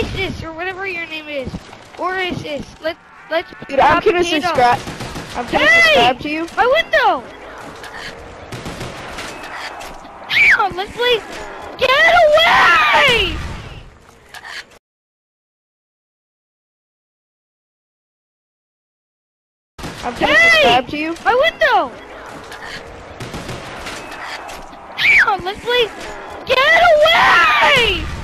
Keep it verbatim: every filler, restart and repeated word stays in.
Sis, or whatever your name is. Or is this? Let, let's Dude, I'm gonna propagate on- subscribe. I'm gonna Hey! subscribe to you. My window! Damn, let's play. Get away! I'm gonna Hey! subscribe to you. My window! Damn, let's play. Get away!